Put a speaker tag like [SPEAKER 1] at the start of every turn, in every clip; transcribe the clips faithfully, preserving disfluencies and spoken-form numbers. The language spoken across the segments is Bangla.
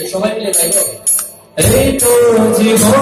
[SPEAKER 1] সবাই মিলে গাইবো। এই তো জীবন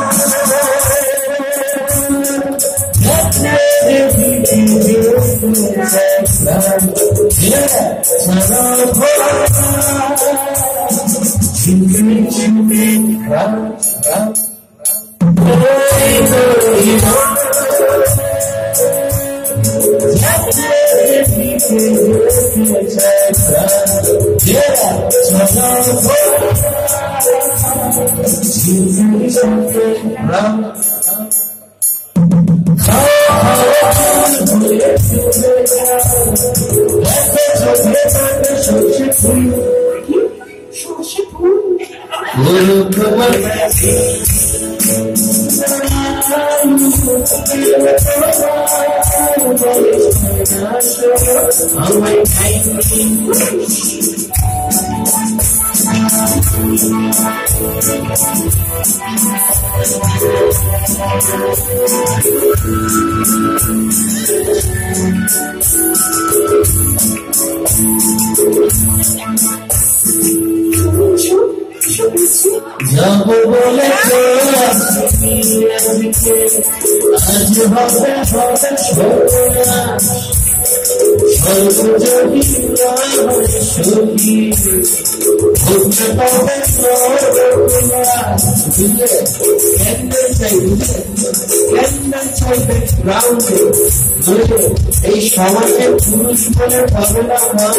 [SPEAKER 1] जब बोले आज হবে হবে ছোড়া সর্ব যদি সুখী ভুলতে পারবে ছোড়া বুঝলে ক্যান্ডেল চাই বুঝলে ক্যান্ডেল চাইবে গ্রাউন্ডে বুঝলে এই সমাজে পুরুষ বলে পাবে না মা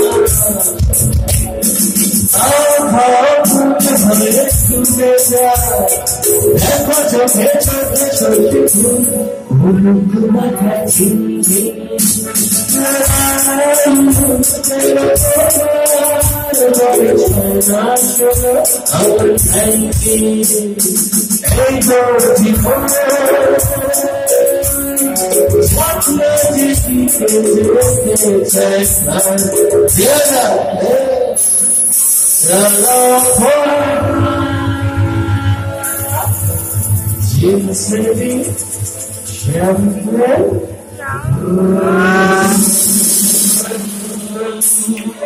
[SPEAKER 1] দেখো চোখে চোখে চোখে ভুলুক মাথা ছিঁড়ে আমার ভাইকে এই জীবন স্বপ্ন জিতে চাই Jinsi Champion